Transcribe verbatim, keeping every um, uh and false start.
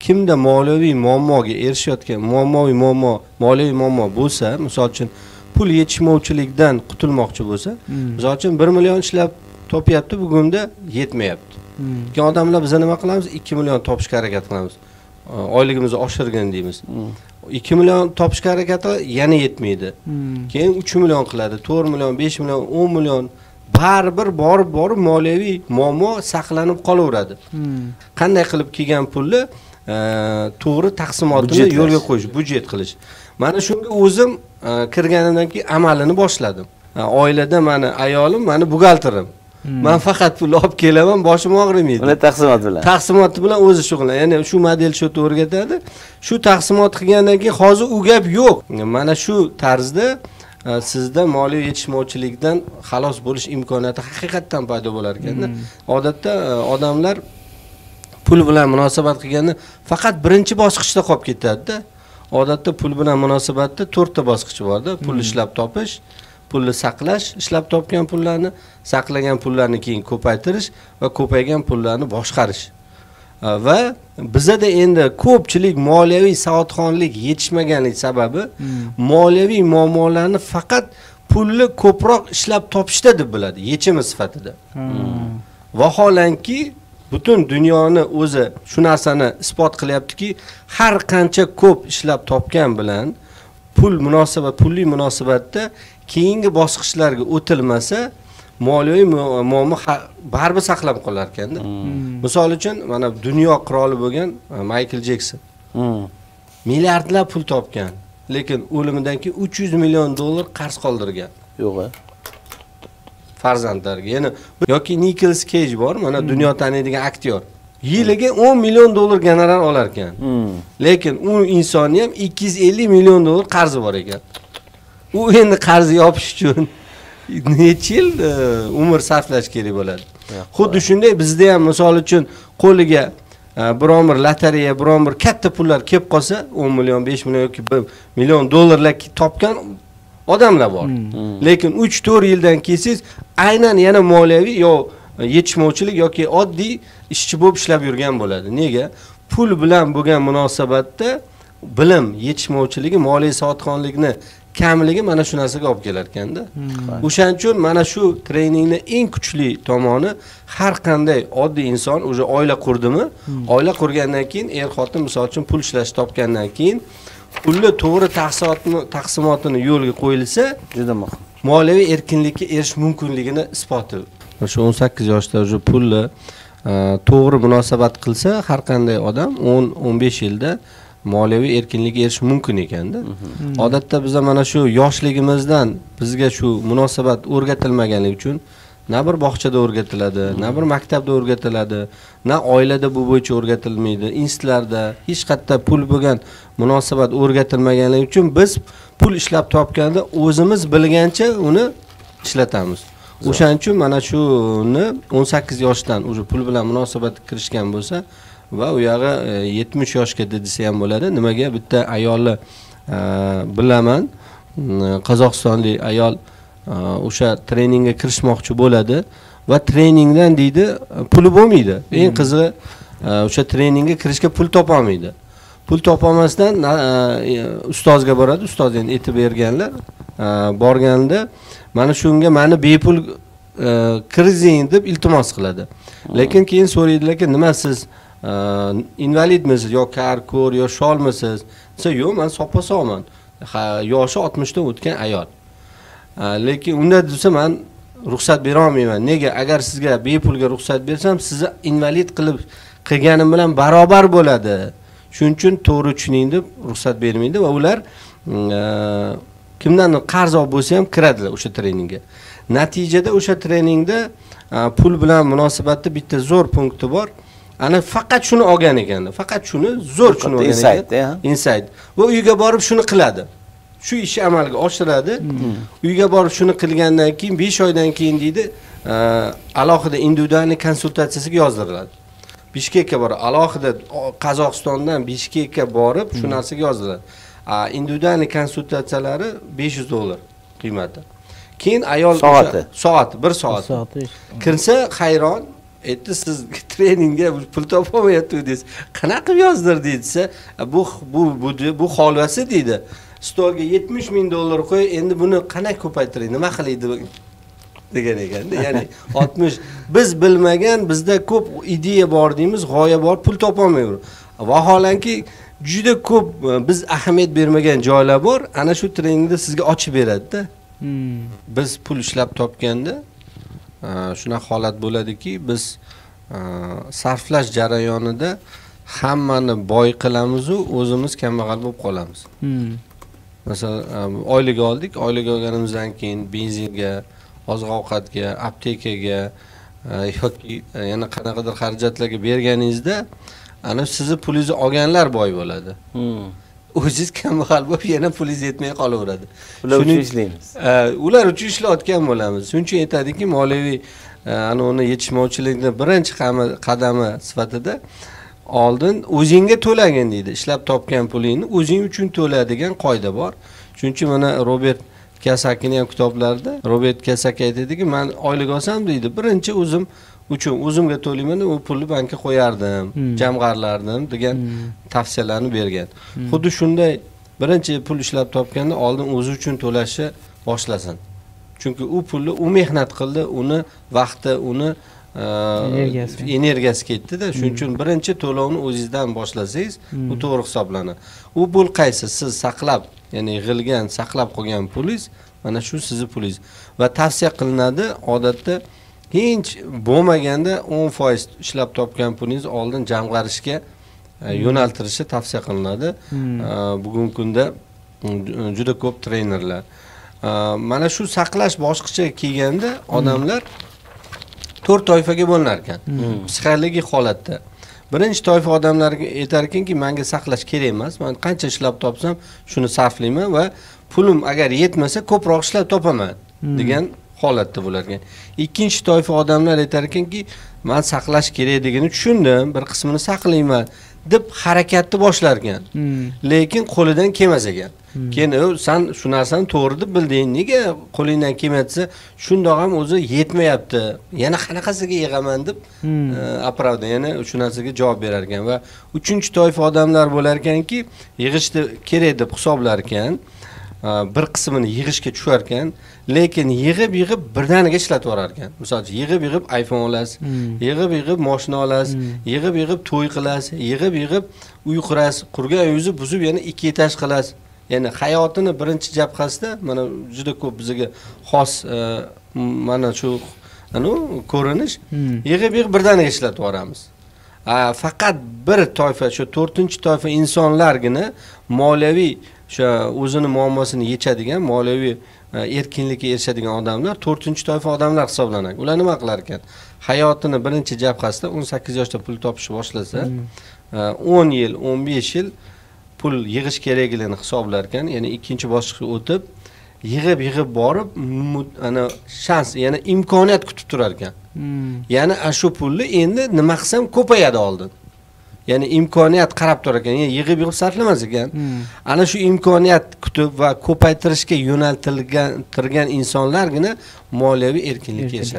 kimda moliyaviy muammoga erishayotgan muammoviy muammo moliyaviy muammo bo'lsa, misol uchun pul yetishmovchilikdan qutulmoqchi bo'lsa, misol uchun bir million ishlab topyapti, bugunda yetmayapti. Keyin odamlar biz nima qilamiz? ikki million topishga harakat qilamiz. Oyligimizni oshirgin deymiz. ikki million topishga harakat qiladi, yana yetmaydi. Keyin uch million qiladi, to'rt million, besh million, o'n million baribir borib borib moliyaviy muammo saqlanib qolaveradi. Qanday qilib kelgan pulni to'g'ri taqsimotini yo'lga qo'yish, budjet qilish. Mana shunga o'zim kirganimdan keyin amalini boshladim. Oilada meni ayolim, meni buxgalterim. Men faqat pul olib kelaman, boshim og'rimaydi. Uni taqsimot bilan. Taqsimot bilan o'zi shug'ullanadi. Ya'ni shu model shu o'rgatadi. Shu taqsimot qilgandan keyin hozir u gap yo'q. Mana shu tarzda sizda moliya yetishmovchilikdan xalos bo'lish imkoniyati haqiqatan paydo bo'lar ekanda. Odatda odamlar pul bilan munosabat qilganda faqat birinchi bosqichda qolib ketadi-da. Odatda pul bilan munosabatda to'rtta bosqich bor-da. Pul ishlab topish, pulni saqlash, ishlab topgan pullarni, saqlagan pullarni keyin ko'paytirish va ko'paygan pullarni boshqarish. Va bizda endi ko'pchilik moliyaviy savodxonlik yetishmaganlik sababi moliyaviy muammolarni faqat pulni ko'proq ishlab topishda deb biladi, yechimi sifatida. Vaholanki butun dunyoni o'zi shu narsani isbot qilyaptiki, har qancha ko'p ishlab topgan bilan pul munosabat, pulli munosabatda keyingi bosqichlarga o'tilmasa, moliyaviy muammo baribir saqlab qolar ekanda. Misol uchun, mana dunyo qiroli bo'lgan Michael Jackson. Milliardlab pul topgan, lekin o'limidan keyin uch yuz million dollar qarz qoldirgan. Yo'q-a? Farzandlarga. Ya'ni yoki Nicolas Cage bor, mana dunyo taniydigan aktyor. Yiliga o'n million dollar gonorar olar ekan. Lekin u insonni ham ikki yuz ellik million dollar qarzi bor ekan. U endi qarzni yopish uchun necha yil umr sarflash kerak bo'ladi. Xuddi shunday bizda ham misol uchun qo'liga biron bir lotereya, biron bir katta pullar kelib qolsa, o'n million, besh million yoki bir million dollarlar topgan odamlar bor. Lekin uch to'rt yildan kelsangiz, aynan yana moliyaviy yo yetishmovchilik yoki oddiy ishchi bo'lib ishlab yurgan bo'ladi. Nega? Pul bilan bo'lgan munosabatda bilim yetishmovchiligi, moliya savodxonlikni kamligi mana shu narsaga olib kelar ekanda. O'shaning uchun mana shu treningni eng kuchli tomoni, har qanday oddiy inson o'sha oila qurdimi, oila qurgandan keyin er xotin misol uchun pul ishlash topgandan keyin pulni to'g'ri taqsimotini taqsimotini yo'lga qo'yilsa, juda muhim. Moliyaviy erkinlikka erishish mumkinligini isboti. O'sha o'n sakkiz yoshda o'sha pulni to'g'ri munosabat qilsa, har qanday odam o'n o'n besh yilda moliyaviy erkinlikka erishish mumkin ekanda. Odatda bizda mana shu yoshligimizdan bizga shu munosabat o'rgatilmaganligi uchun na bir bog'chada o'rgatiladi, na bir maktabda o'rgatiladi, na oilada bu bo'yicha o'rgatilmaydi. Institutlarda hech qayerda pul bo'lgan munosabat o'rgatilmaganligi uchun biz pul ishlab topganda o'zimiz bilgancha uni ishlatamiz. O'shaning uchun mana shuni o'n sakkiz yoshdan o'sha pul bilan munosabatga kirishgan bo'lsa va u yog'i yetmish yoshga desa ham bo'ladi. Nimaga? Bitta ayolni bilaman, Qozog'istonlik ayol o'sha treningga kirishmoqchi bo'ladi va treningdan deydi puli bo'lmaydi. Eng qizig'i o'sha treningga kirishga pul topa olmaydi. Pul topolmasdan ustozga boradi, ustoz endi aytib berganlar. Borganda mana shunga meni bepul kirizing deb iltimos qiladi. Lekin keyin so'raydilar-ki, nima siz invalidmisiz yo kar, ko'r yo sholmisiz? Desa, yo'q, men soppa-sog'man. Yoshi oltmishdan o'tgan ayol. Lekin unda desa men ruxsat bera olmayman. Nega? Agar sizga bepulga ruxsat bersam, sizni invalid qilib qilganim bilan barobar bo'ladi. Shuning uchun to'g'ri tushuning deb ruxsat bermaydi va ular kimdan qarz olib bo'lsa ham kiradilar o'sha treningga. Natijada o'sha treningda pul bilan munosabatda bitta zo'r punkti bor. Ana faqat shuni olgan ekan. Faqat shuni zo'r shuni olgan ekan. Insight. Va uyga borib shuni qiladi. Shu ishni amalga oshiradi. Uyga borib shuni qilgandan keyin besh oydan keyin deydi, alohida individual konsultatsiyasiga yozdiriladi. Bishkekka borib, alohida Qozog'istondan Bishkekka borib shu narsaga yozdiriladi. Individual konsultatsiyalari besh yuz dollar qiymati. Keyin ayol soati, soat, bir soat. Kirsa hayron, aytdi siz treningga pul topolmayapsiz. Qanaqa qilib yozdirdi desa, bu bu bu bu holvasi deydi. Stolga yetmish ming dollar qo'y, endi buni qanaqa ko'paytiring, nima qilaydi degan ekanda. Ya'ni oltmish biz bilmagan, bizda ko'p ideya bor deymiz, g'oya bor, pul topolmaymiz. Vaholanki juda ko'p biz ahamiyat bermagan joylar bor, ana shu treningda sizga ochib beradi-da. Hmm. Biz pul ishlab topganda shunaqa holat bo'ladiki, biz sarflash jarayonida hammani boy qilamiz u o'zimiz kambag'al bo'lib qolamiz. Hmm. Masalan, oylik oldik, oylik olganimizdan keyin benzinga, oziq-ovqatga, aptekaga yoki yana qanaqadir xarajatlarga berganingizda, ana sizni pulingizni olganlar boy bo'ladi. Hmm. O'zingiz kambag'al bo'lib, yana pulingiz yetmay qolaveradi. Ular uchun ishlaymiz. Ular uchun ishlayotgan bo'lamiz. Shuning uchun aytadiki, moliyaviy ana uni yetishmovchilikning birinchi qadami sifatida oldin o'zingga to'lagin deydi. Ishlab topgan pulingni o'zing uchun to'la degan qoida bor. Shuning uchun mana Robert Kiyosakining ham kitoblarida Robert Kiyosaki aytadiki, men oylik olsam deydi, birinchi o'zim uchun o'zimga to'layman, u pulni bankka qo'yardim, hmm. jamg'arlardim degan hmm. tavsiyalarni bergan. Hmm. Xuddi shunday birinchi pul ishlab topganda oldin o'zi uchun to'lashni boshlasin. Chunki u pulni u mehnat qildi, uni vaqti, uni energiyasi energiyasi ketdi-da. Shuning uchun birinchi to'lovni o'zingizdan boshlasangiz, bu to'g'ri hisoblanadi. U pul qaysi? Siz saqlab, ya'ni yig'ilgan, saqlab qo'ygan pulingiz, mana shu sizning pulingiz. Va tavsiya qilinadi, odatda hech bo'lmaganda o'n foiz ishlab topgan pulingiz oldin jamg'arishga yo'naltirishni tavsiya qilinadi. Bugungi kunda juda ko'p trenerlar. Mana shu saqlash bosqichiga kelganda odamlar to'rt toifaga bo'linar ekan. Psixologik holatda. Birinchi toifa odamlarga aytar ekanki, menga saqlash kerak emas. Men qancha ishlab topsam, shuni sarflayman va pulim agar yetmasa, ko'proq ishlab topaman degan holatda bo'lar ekan. Ikkinchi toifa odamlar aytar ekanki, men saqlash kerakligini tushundim, bir qismini saqlayman deb harakatni boshlar ekan. Lekin qo'lidan kelmas ekan. Keyin sen shu narsani to'g'ri deb bilding, nega qo'lingdan kelmayapsa, shundoq ham o'zi yetmayapti. Yana qanaqasiga yig'aman deb apravda, yana shu narsaga javob berar ekan va uchinchi toifa odamlar bo'lar ekanki, yig'ishni kerak deb hisoblar ekan, bir qismini yig'ishga tushar ekan, lekin yig'ib-yig'ib birdaniga ishlatib yuborar ekan. Masalan, yig'ib-yig'ib iPhone olasiz, yig'ib-yig'ib mashina olasiz, yig'ib-yig'ib to'y qilasiz, yig'ib-yig'ib uy qurasiz, qurgan uyingizni buzib yana ikki etaj qilasiz. Ya'ni hayotini birinchi jabhasida mana juda ko'p bizga xos mana shu anu ko'rinish, yig'ib-yig'ib birdaniga ishlatib yuboramiz. Faqat bir toifa, shu to'rtinchi toifa insonlargina moliyaviy o'sha o'zini muammosini yechadigan, moliyaviy erkinlikka erishadigan odamlar to'rtinchi toifa odamlar hisoblanadi. Ular nima qilar ekan? Hayotini birinchi jabhasida o'n sakkiz yoshda pul topishni boshlasa, o'n yil, o'n besh yil pul yig'ish kerakligini hisoblar ekan. Ya'ni ikkinchi bosqichga o'tib, yig'ib-yig'ib borib, ana shans, yana imkoniyat kutib turar ekan. Ya'ni shu pulni endi nima qilsam ko'payadi oldin. Ya'ni imkoniyat qarab turar ekan, ya'ni yig'ib-yig'ib sarflamas ekan. Ana shu imkoniyat kutib va ko'paytirishga yo'naltirilgan insonlargina moliyaviy erkinlikka erishadi.